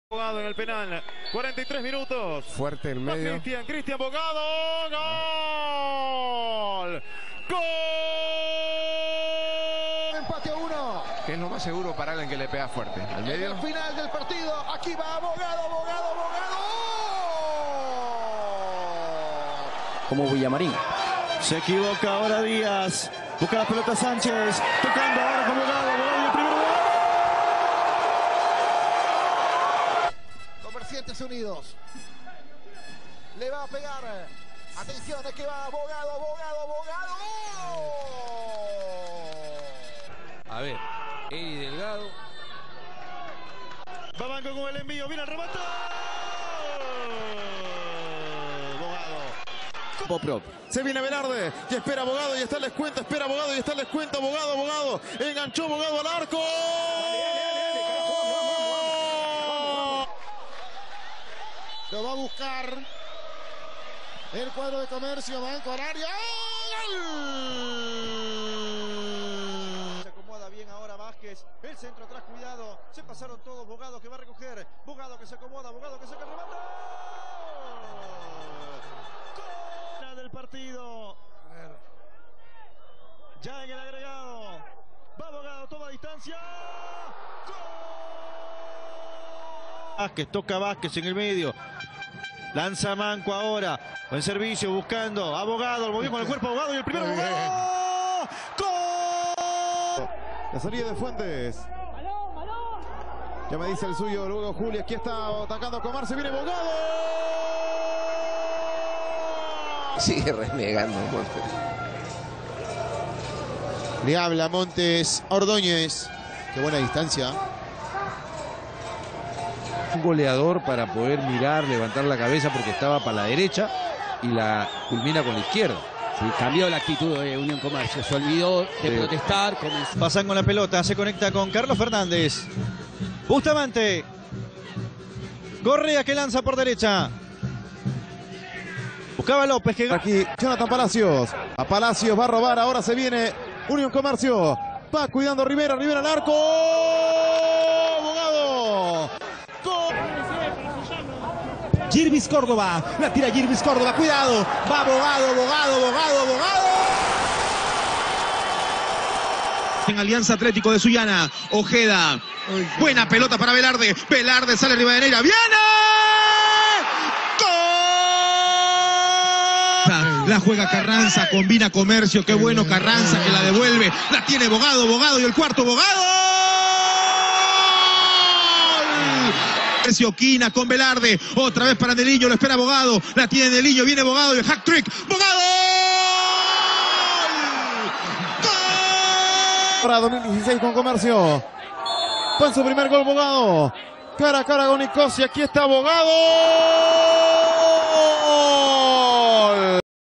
Bogado en el penal, 43 minutos. Fuerte en medio. Cristian Bogado, gol. ¡Gol! Empate a 1. Que es lo más seguro para alguien que le pega fuerte. Al medio. El final del partido. Aquí va Bogado. Como Villamarín. Se equivoca ahora Díaz. Busca la pelota Sánchez. Tocando ahora con Bogado. Bogado el primer gol. Comerciantes Unidos. Le va a pegar. Atención, es que va Bogado. A ver, Eri Delgado. Va Banco con el envío. Viene el remate. Poprop. Se viene Velarde y espera Bogado y está el descuento. Espera Bogado y está el descuento. Bogado. Enganchó Bogado al arco. Lo va a buscar. El cuadro de Comercio. Banco al área. ¡Gol! Se acomoda bien ahora Vázquez. El centro atrás, cuidado. Se pasaron todos. Bogado que va a recoger. Bogado que se acomoda. Bogado que saca el remate. Del partido. Ya en el agregado. Va Bogado, toma distancia. ¡Gol! Vázquez, toca Vázquez en el medio. Lanza Manco ahora. Buen servicio, buscando. Abogado, lo movió con el cuerpo Abogado y el primero Bogado. ¡Gol! La salida de Fuentes. Ya me dice el suyo, luego Juli. Aquí está atacando Comarse. Viene Bogado. Sigue renegando. Le habla Montes Ordóñez. Qué buena distancia. Un goleador para poder mirar, levantar la cabeza porque estaba para la derecha y la culmina con la izquierda. Sí, cambió la actitud de Unión Comercio. Se olvidó de protestar. Comenzó. Pasan con la pelota, se conecta con Carlos Fernández. Bustamante. Correa que lanza por derecha. Buscaba López que... Aquí Jonathan Palacios. A Palacios va a robar. Ahora se viene Unión Comercio. Va cuidando Rivera al arco. Bogado. Gol. Girvis Córdoba. La tira Girvis Córdoba. Cuidado. Va Bogado. En Alianza Atlético de Sullana. Ojeda. Buena pelota para Velarde. Velarde sale Rivadeneira. ¡Viene! La juega Carranza, combina Comercio, qué bueno Carranza que la devuelve, la tiene Bogado y el cuarto Bogado. Quina con Velarde, otra vez para Neliño, lo espera Bogado, la tiene Neliño, viene Bogado y el hack trick, ¡Bogado! Para 2016 con Comercio. Fue su primer gol Bogado. Cara a cara con Nicosia. Aquí está Bogado.